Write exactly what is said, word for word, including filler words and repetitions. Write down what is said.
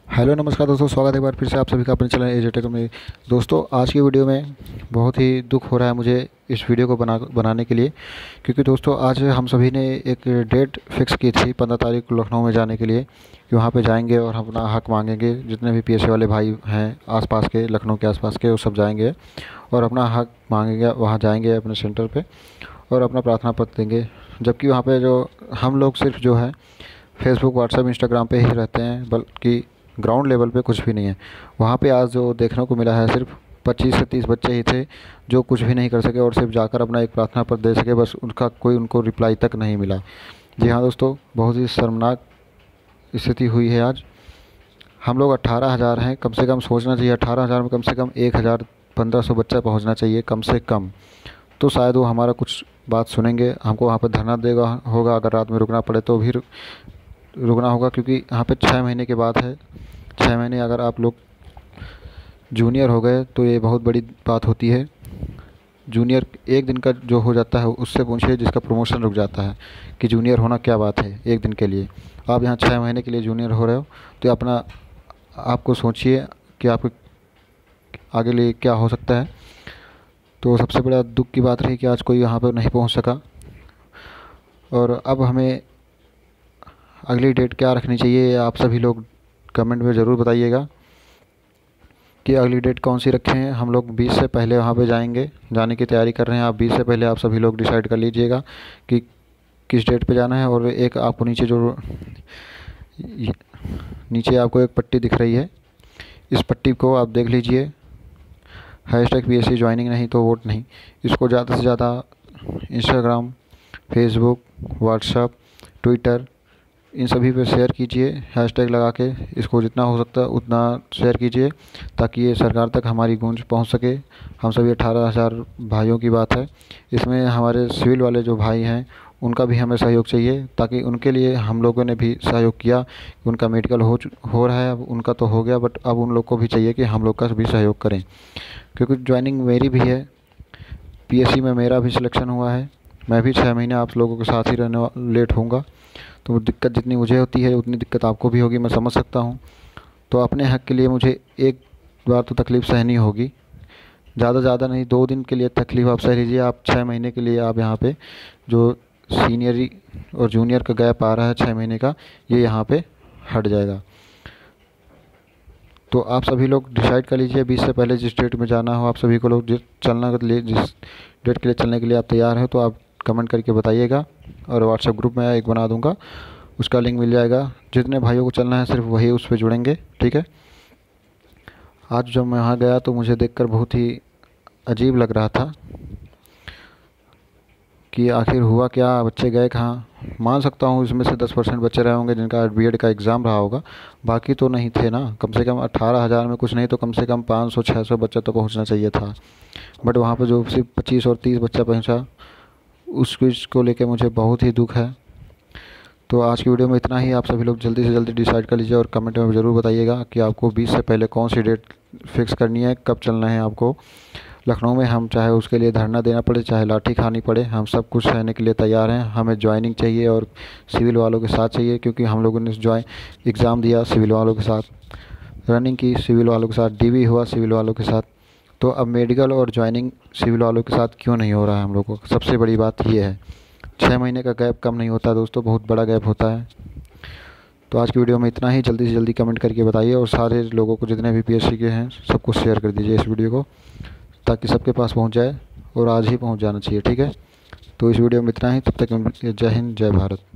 Hello नमस्कार दोस्तों, स्वागत है एक बार फिर से आप सभी का अपने चैनल एजे टेक में। दोस्तों, आज की वीडियो में बहुत ही दुख हो रहा है मुझे इस वीडियो को बना बनाने के लिए, क्योंकि दोस्तों आज हम सभी ने एक डेट फिक्स की थी पंद्रह तारीख को लखनऊ में जाने के लिए कि वहाँ पे जाएंगे और हम अपना हक मांगेंगे। जितने भी पीएससी वाले भाई हैं आसपास के, लखनऊ के आसपास के, वो सब जाएंगे और अपना हक मांगेंगे। वहाँ जाएंगे अपने सेंटर पर और अपना प्रार्थना पत्र देंगे। जबकि वहाँ पर जो हम लोग सिर्फ जो है फेसबुक, व्हाट्सएप, इंस्टाग्राम पे ही रहते हैं, बल्कि ग्राउंड लेवल पे कुछ भी नहीं है। वहाँ पे आज जो देखने को मिला है, सिर्फ पच्चीस से तीस बच्चे ही थे जो कुछ भी नहीं कर सके और सिर्फ जाकर अपना एक प्रार्थना पत्र दे सके। बस उनका कोई उनको रिप्लाई तक नहीं मिला। जी हाँ दोस्तों, बहुत ही शर्मनाक स्थिति हुई है आज। हम लोग अट्ठारह हज़ार हैं, कम से कम सोचना चाहिए अट्ठारह हज़ार में कम से कम एक हज़ार पंद्रह सौ बच्चा पहुँचना चाहिए कम से कम। तो शायद वो हमारा कुछ बात सुनेंगे, हमको वहाँ पर धरना देगा होगा। अगर रात में रुकना पड़े तो भी रुकना होगा, क्योंकि यहाँ पे छः महीने के बाद है। छः महीने अगर आप लोग जूनियर हो गए तो ये बहुत बड़ी बात होती है। जूनियर एक दिन का जो हो जाता है उससे पूछिए जिसका प्रमोशन रुक जाता है कि जूनियर होना क्या बात है एक दिन के लिए। आप यहाँ छः महीने के लिए जूनियर हो रहे हो तो अपना आपको सोचिए कि आपके आगे लिए क्या हो सकता है। तो सबसे बड़ा दुख की बात रही कि आज कोई यहाँ पर नहीं पहुँच सका। और अब हमें अगली डेट क्या रखनी चाहिए, आप सभी लोग कमेंट में ज़रूर बताइएगा कि अगली डेट कौन सी रखें। हम लोग बीस से पहले वहाँ पे जाएंगे, जाने की तैयारी कर रहे हैं। आप बीस से पहले आप सभी लोग डिसाइड कर लीजिएगा कि किस डेट पे जाना है। और एक आपको नीचे जो नीचे आपको एक पट्टी दिख रही है, इस पट्टी को आप देख लीजिए, hashtag P S C joining नहीं तो वोट नहीं। इसको ज़्यादा से ज़्यादा इंस्टाग्राम, फेसबुक, व्हाट्सएप, ट्विटर, इन सभी पे शेयर कीजिए हैशटैग लगा के। इसको जितना हो सकता है उतना शेयर कीजिए ताकि ये सरकार तक हमारी गूंज पहुंच सके। हम सभी अठारह हज़ार भाइयों की बात है, इसमें हमारे सिविल वाले जो भाई हैं उनका भी हमें सहयोग चाहिए, ताकि उनके लिए हम लोगों ने भी सहयोग किया। उनका मेडिकल हो हो रहा है, अब उनका तो हो गया, बट अब उन लोग को भी चाहिए कि हम लोग का भी सहयोग करें, क्योंकि ज्वाइनिंग मेरी भी है। पीएससी में मेरा भी सिलेक्शन हुआ है। मैं भी छः महीने आप लोगों के साथ ही रहने लेट होऊंगा, तो दिक्कत जितनी मुझे होती है उतनी दिक्कत आपको भी होगी, मैं समझ सकता हूँ। तो अपने हक़ के लिए मुझे एक बार तो तकलीफ़ सहनी होगी, ज़्यादा ज़्यादा नहीं, दो दिन के लिए तकलीफ़ आप सह लीजिए। आप छः महीने के लिए आप यहाँ पे जो सीनियरी और जूनियर का गैप आ रहा है छः महीने का, ये यहाँ पे हट जाएगा। तो आप सभी लोग डिसाइड कर लीजिए बीस से पहले जिस डेट में जाना हो। आप सभी को लोग जिस चलना के लिए जिस डेट के लिए चलने के लिए आप तैयार हैं तो आप कमेंट करके बताइएगा। और व्हाट्सएप ग्रुप में एक बना दूंगा, उसका लिंक मिल जाएगा। जितने भाइयों को चलना है सिर्फ वही उस पर जुड़ेंगे, ठीक है। आज जब मैं वहाँ गया तो मुझे देखकर बहुत ही अजीब लग रहा था कि आखिर हुआ क्या, बच्चे गए कहाँ। मान सकता हूँ इसमें से दस परसेंट बच्चे रहे होंगे जिनका बीएड का एग्ज़ाम रहा होगा, बाकी तो नहीं थे ना। कम से कम अट्ठारह हज़ार में कुछ नहीं तो कम से कम पाँच सौ छः सौ बच्चा तो पहुँचना चाहिए था। बट वहाँ पर जो सिर्फ पच्चीस और तीस बच्चा पहुँचा, उस चीज़ को लेकर मुझे बहुत ही दुख है। तो आज की वीडियो में इतना ही। आप सभी लोग जल्दी से जल्दी डिसाइड कर लीजिए और कमेंट में ज़रूर बताइएगा कि आपको बीस से पहले कौन सी डेट फिक्स करनी है, कब चलना है आपको लखनऊ में। हम चाहे उसके लिए धरना देना पड़े, चाहे लाठी खानी पड़े, हम सब कुछ सहने के लिए तैयार हैं। हमें ज्वाइनिंग चाहिए और सिविल वालों के साथ चाहिए, क्योंकि हम लोगों ने ज्वाइन एग्ज़ाम दिया सिविल वालों के साथ, रनिंग की सिविल वालों के साथ, डीवी हुआ सिविल वालों के साथ। तो अब मेडिकल और ज्वाइनिंग सिविल वालों के साथ क्यों नहीं हो रहा है हम लोगों को, सबसे बड़ी बात ये है। छः महीने का गैप कम नहीं होता दोस्तों, बहुत बड़ा गैप होता है। तो आज की वीडियो में इतना ही। जल्दी से जल्दी कमेंट करके बताइए और सारे लोगों को जितने भी पीएससी के हैं सबको शेयर कर दीजिए इस वीडियो को, ताकि सबके पास पहुंच जाए और आज ही पहुंच जाना चाहिए, ठीक है। तो इस वीडियो में इतना ही। तब तक जय हिंद, जय भारत।